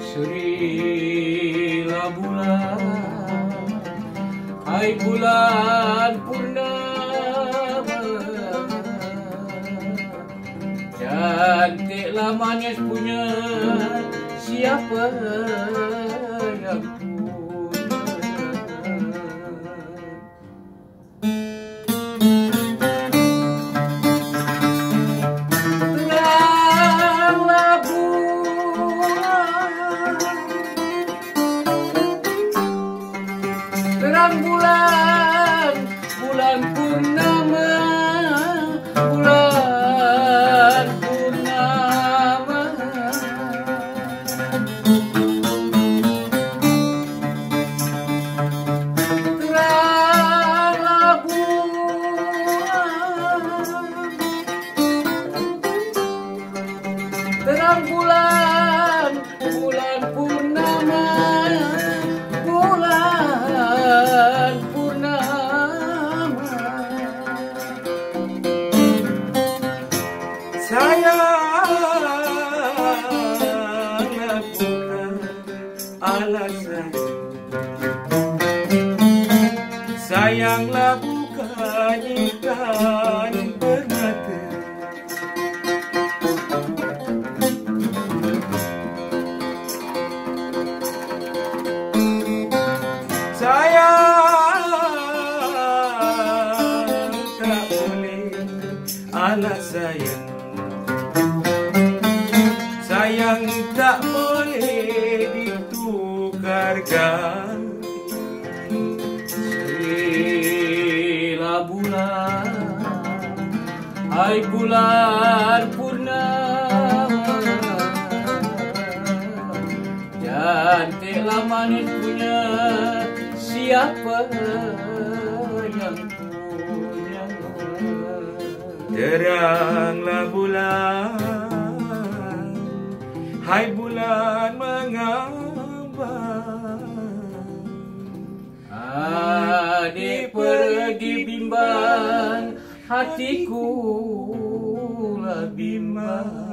Serilah bulan, hai bulan purnama, cantiklah manis punya siapa yang punya. Terang bulan, bulan purnama, bulan purnama. Teranglah bulan, terang bulan, bulan purnama. Sayanglah bukan alasan, sayanglah bukan ikan bermata. Sayang tak boleh alas sayang, sayang tak boleh ditukarkan. Serilah bulan, hai bulan purnama, cantiklah manis punya siapa yang punya. Teranglah bulan, hai bulan mengambang, adik pergi bimbang, hatiku lah bimbang.